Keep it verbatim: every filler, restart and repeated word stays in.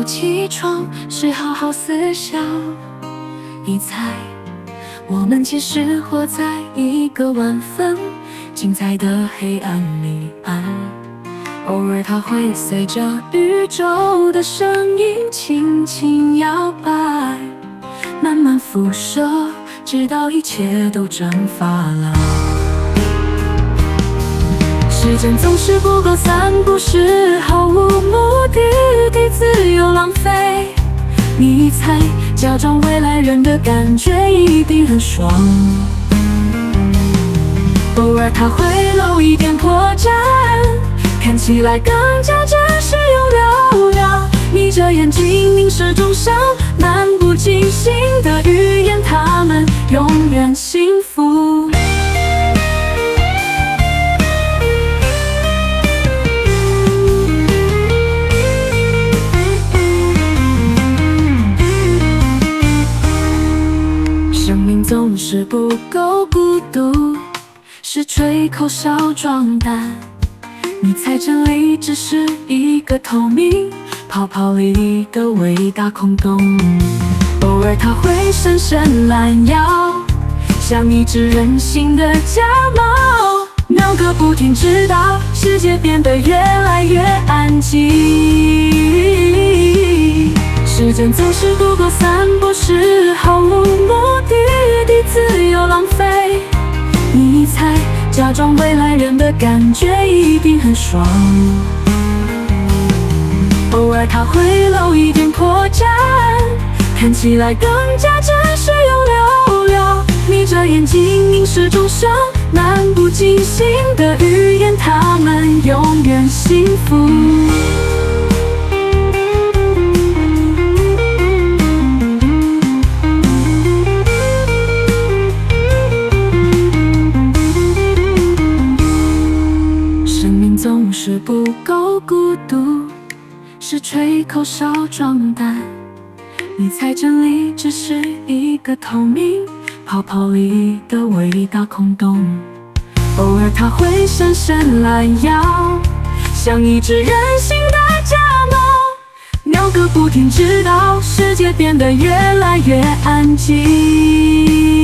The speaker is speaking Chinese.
起床是好好思想。你猜，我们其实活在一个万分精彩的黑暗里安。偶尔它会随着宇宙的声音轻轻摇摆，慢慢辐射，直到一切都蒸发了。时间总是不够散步时毫无目的地自由浪费。你猜，假装未来人的感觉一定很爽。偶尔它会露一点破绽，看起来更加真实又嘹亮。眯着眼睛凝视众生，漫不经心的语言，他们永远幸福。生命总是不够孤独，是吹口哨壮胆。你猜真理只是一个透明泡泡里的伟大空洞。偶尔它会伸伸懒腰，像一只任性的家猫，喵个不停，直到世界变得越来越安静。时间总是不够散步时毫无目的地自由浪费。你猜，假装未来人的感觉一定很爽。偶尔它会露一点破绽，看起来更加真实又嘹亮。眯着眼睛凝视众生，漫不经心的语言，他们永远幸福。总是不够孤独，是吹口哨壮胆。你猜真理只是一个透明泡泡里的伟大空洞。偶尔它会伸伸懒腰，像一只任性的家猫，喵个不停，直到世界变得越来越安静。